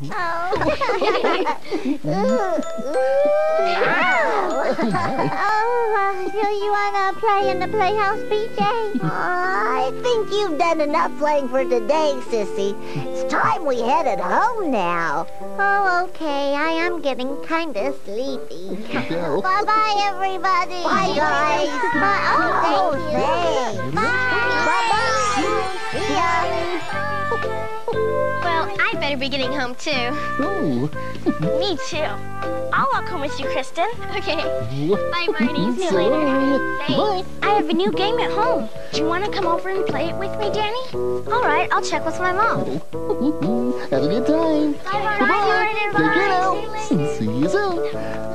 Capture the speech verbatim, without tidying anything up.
Oh, do you want to play in the playhouse, B J? Oh, I think you've done enough playing for today, Sissy. It's time we headed home now. Oh, okay. I am getting kind of sleepy. Bye-bye, everybody. Bye, guys. Bye. Oh, thank you. Thanks. Bye. Bye-bye. See ya. Well, I better be getting home, too. Oh. Me, too. I'll walk home with you, Kristen. Okay. Bye, Barney. See you So, later. Thanks. bye. I have a new game at home. Do you want to come over and play it with me, Danny? All right, I'll check with my mom. Have a good time. Bye, Bye-bye. Barney. Take care now. See you soon.